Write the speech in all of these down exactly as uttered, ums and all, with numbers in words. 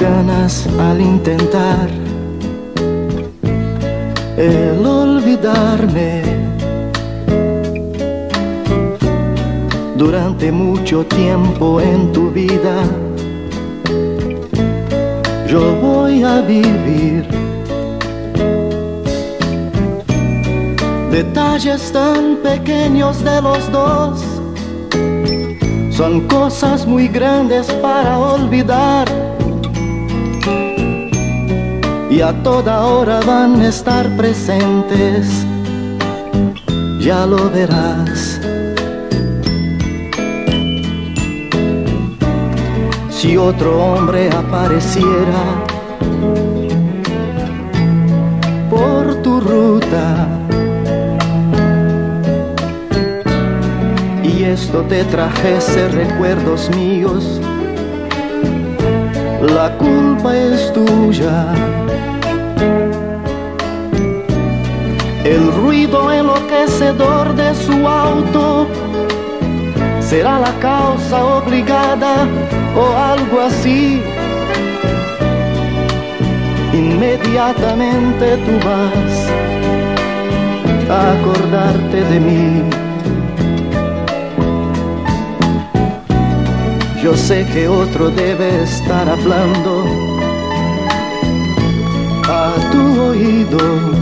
ganas al intentar el olvidarme. Durante mucho tiempo en tu vida yo voy a vivir detalles tan pequeños de los dos. Son cosas muy grandes para olvidar y a toda hora van a estar presentes, ya lo verás. Si otro hombre apareciera por tu ruta y esto te trajese recuerdos míos, la culpa es tuya. El ruido enloquecedor de su auto será la causa obligada o algo así. Inmediatamente tú vas a acordarte de mí. Yo sé que otro debe estar hablando a tu oído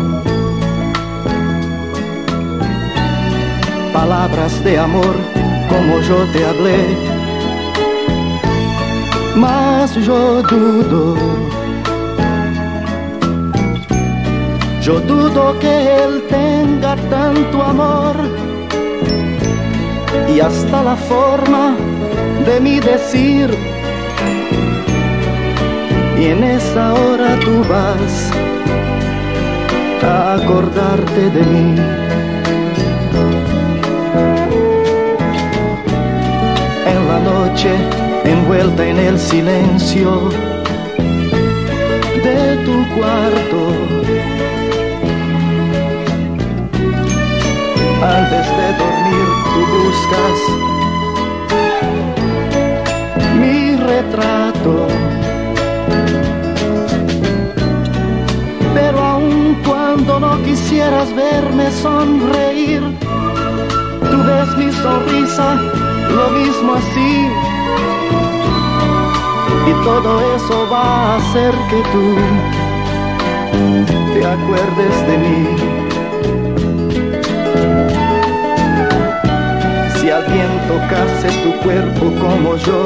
palabras de amor como yo te hablé, mas yo dudo, yo dudo que él tenga tanto amor y hasta la forma de mi decir, y en esa hora tú vas a acordarte de mí. En la noche, envuelta en el silencio de tu cuarto, antes de dormir tú buscas mi retrato, pero aun cuando no quisieras verme sonreír, tú ves mi sonrisa lo mismo así, y todo eso va a hacer que tú te acuerdes de mí. Si alguien tocase tu cuerpo como yo,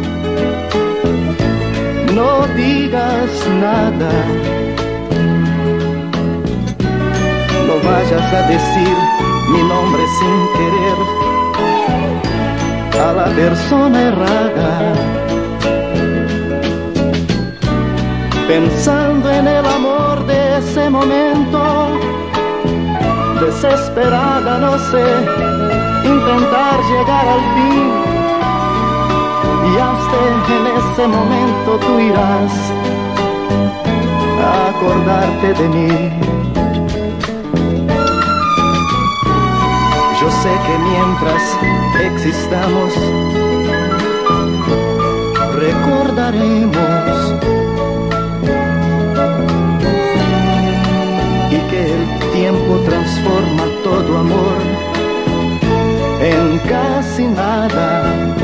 no digas nada, no vayas a decir mi nombre sin querer a la persona errada. Pensando en el amor de ese momento, desesperada, no sé, intentar llegar al fin, y hasta en ese momento tú irás a acordarte de mí. Yo sé que mientras existamos recordaremos, y que el tiempo transforma todo amor en casi nada.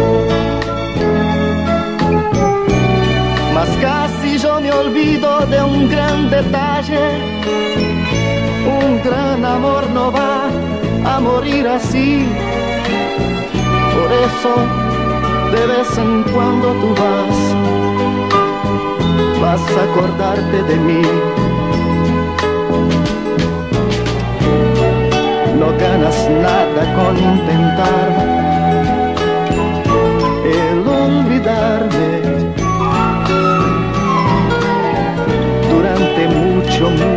Mas casi yo me olvido de un gran detalle: un gran amor no va a morir así. Por eso de vez en cuando tú vas, vas a acordarte de mí. No ganas nada con intentar el olvidarme. Durante mucho,